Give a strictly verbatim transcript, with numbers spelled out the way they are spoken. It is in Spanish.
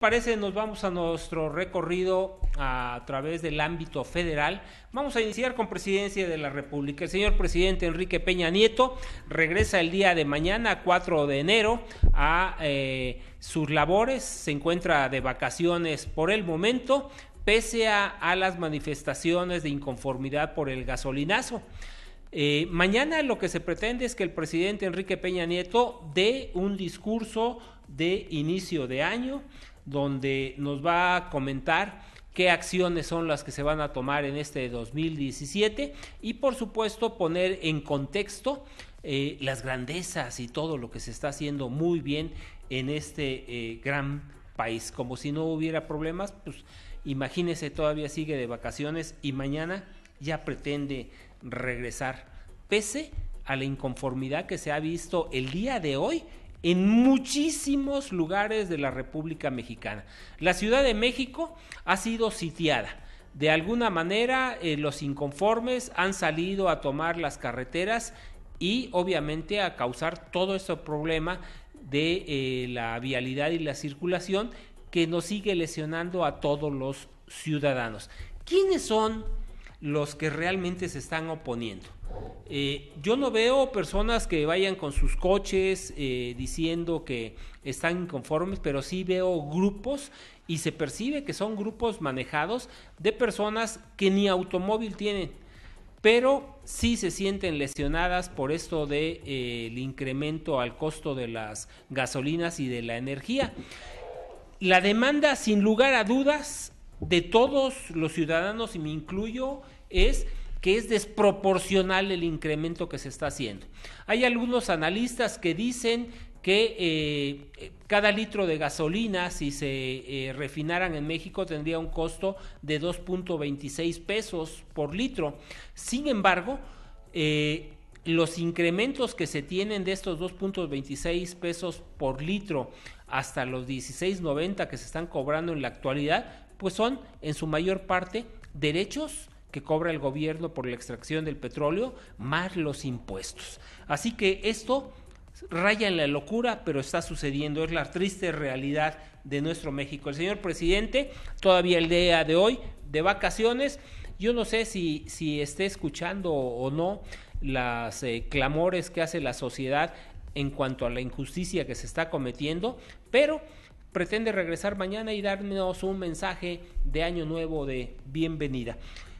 Parece, nos vamos a nuestro recorrido a través del ámbito federal. Vamos a iniciar con Presidencia de la República. El señor presidente Enrique Peña Nieto regresa el día de mañana, cuatro de enero, a eh, sus labores. Se encuentra de vacaciones por el momento, pese a, a las manifestaciones de inconformidad por el gasolinazo. Eh, mañana lo que se pretende es que el presidente Enrique Peña Nieto dé un discurso de inicio de año, donde nos va a comentar qué acciones son las que se van a tomar en este dos mil diecisiete y por supuesto poner en contexto eh, las grandezas y todo lo que se está haciendo muy bien en este eh, gran país. Como si no hubiera problemas, pues imagínese, todavía sigue de vacaciones y mañana ya pretende regresar, pese a la inconformidad que se ha visto el día de hoy en muchísimos lugares de la República Mexicana. La Ciudad de México ha sido sitiada. De alguna manera, eh, los inconformes han salido a tomar las carreteras y obviamente a causar todo este problema de eh, la vialidad y la circulación que nos sigue lesionando a todos los ciudadanos. ¿Quiénes son los que realmente se están oponiendo? Eh, yo no veo personas que vayan con sus coches eh, diciendo que están inconformes, pero sí veo grupos y se percibe que son grupos manejados de personas que ni automóvil tienen, pero sí se sienten lesionadas por esto de eh, el incremento al costo de las gasolinas y de la energía. La demanda, sin lugar a dudas, de todos los ciudadanos, y me incluyo, es que es desproporcional el incremento que se está haciendo. Hay algunos analistas que dicen que eh, cada litro de gasolina, si se eh, refinaran en México, tendría un costo de dos punto veintiséis pesos por litro. Sin embargo, eh, los incrementos que se tienen de estos dos punto veintiséis pesos por litro hasta los dieciséis noventa que se están cobrando en la actualidad, pues son en su mayor parte derechos que cobra el gobierno por la extracción del petróleo, más los impuestos. Así que esto raya en la locura, pero está sucediendo, es la triste realidad de nuestro México. El señor presidente, todavía el día de hoy, de vacaciones, yo no sé si, si esté escuchando o no las eh, clamores que hace la sociedad en cuanto a la injusticia que se está cometiendo, pero pretende regresar mañana y darnos un mensaje de año nuevo de bienvenida.